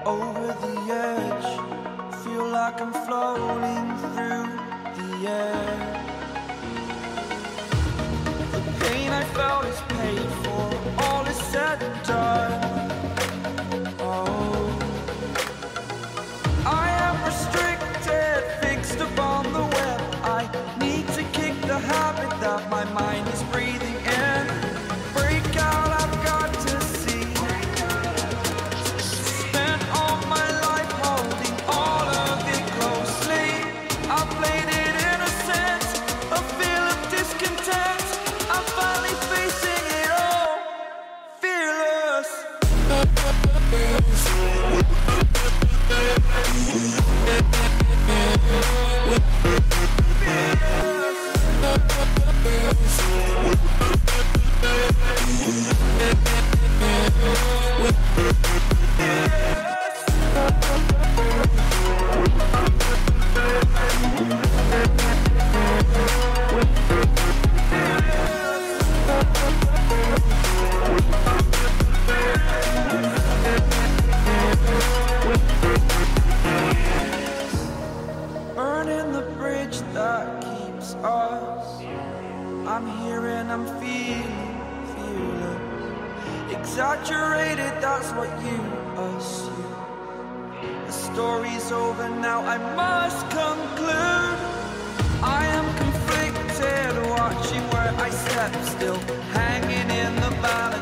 over the edge. Feel like I'm floating through the air. The pain I felt is paid for, all is said and done. Oh, I am restricted, fixed upon the web. I need to kick the habit that my mind is breathing in. Break out, I've got to see. Spent all my life holding all of it closely. I played it innocent, a feel of discontent. I'm finally facing it all, fearless. Burning the bridge that keeps us. I'm here and I'm feeling fearless. Exaggerated, that's what you assume. The story's over now, I must conclude. I am conflicted, watching where I step still, hanging in the balance.